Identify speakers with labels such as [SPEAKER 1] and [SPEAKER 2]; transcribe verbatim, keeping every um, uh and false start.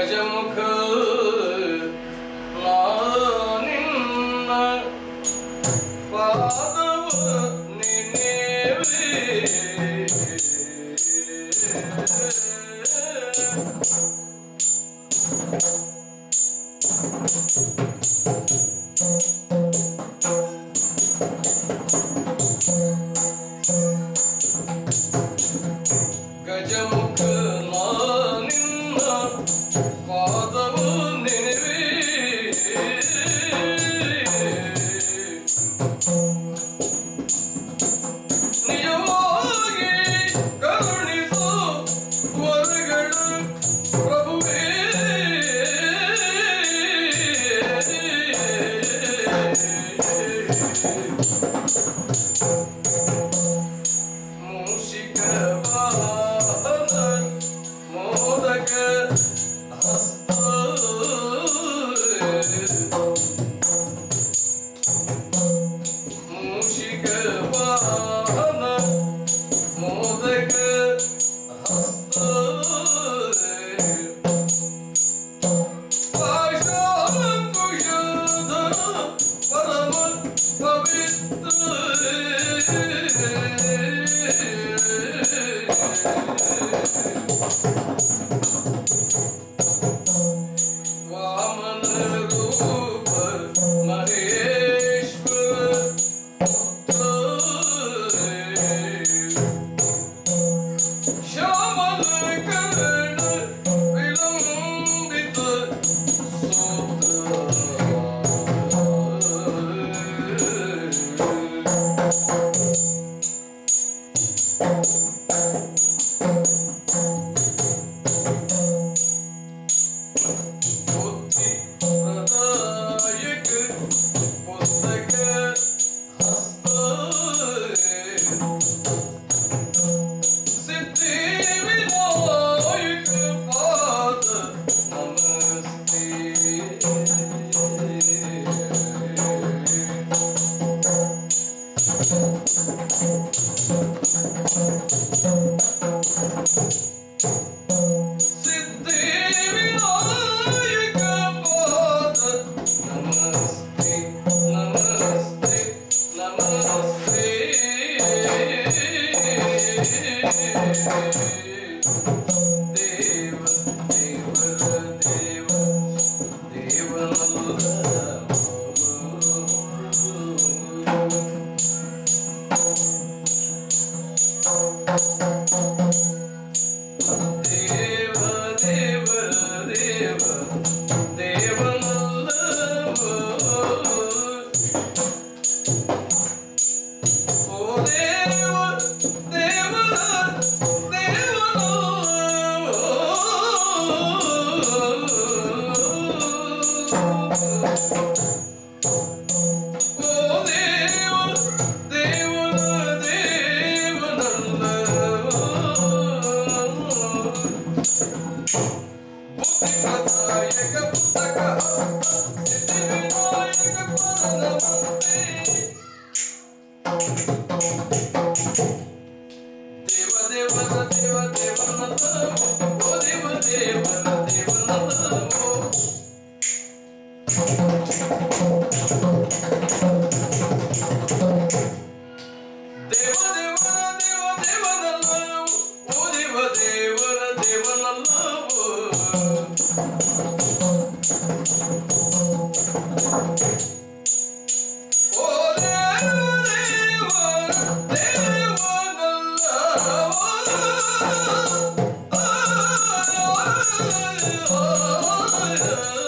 [SPEAKER 1] ಗಜಮುಖ ನಾನಿನ್ನ ಪಾದವ ನೆನೆವೆ ಗಜಮುಖ ನಾನಿನ್ನ ಪಾದವ ನೆನೆವೆ ನಿಜವಾಗಿ ಕರುಣಿಸೋ ವರಗಳು ಪ್ರಭುವೇ ಮೂಷಿಕ ವಾಹನ ಮೋದಕ ಹಸ್ತ ಮೂಷಿಕ ವಾಹನ ಮೋದಕ ಹಸ್ತ ಪಾಶಾಂಕುಶಧರ ಪರಮ ಪವಿತ್ರ ವಾಮನ ರೂಪ ಮಹೇಶ್ವರ ಶ್ಯಾಮಲ ಕರ್ಣ ವಿಲಂಬಿತ ಸೂತ್ರ ಬುದ್ಧಿ ಪ್ರದಾಯಕ ಪುಸ್ತಕ ಹಸ್ತ ಸಿದ್ಧಿ ವಿನಾಯಕ ಪಾದ ನಮಸ್ತೆ ಸಿದ್ಧಿ ವಿನಾಯಕ ಪಾದ ನಮಸ್ತೆ ನಮಸ್ತೆ ನಮಸ್ತೆ ದೇವ ದೇವರ ದೇವ ದೇವನಲ್ಲ ದೇವ ದೇವರ ದೇವ ದೇವನಲ್ಲ ಓ ದೇವ ದೇವರ ದೇವನಲ್ಲ ಓ ದೇವ ದೇವರ ದೇವನಲ್ಲ ಬುದ್ಧಿ ಪ್ರದಾಯಕ ಪುಸ್ತಕ ಸಿದ್ಧಿ ವಿನಾಯಕ ಪಾದ ನಮಸ್ತೆ ದೇವ ದೇವರ ದೇವ ದೇವನಲ್ಲ ಓ ದೇವ ದೇವರ ದೇವನಲ್ಲ ದೇವ ದೇವರ ದೇವ ದೇವನಲ್ಲ ಓ ದೇವ ದೇವರ ದೇವನಲ್ಲ ಓ ದೇವ ದೇವರ ದೇವನಲ್ಲ ಆ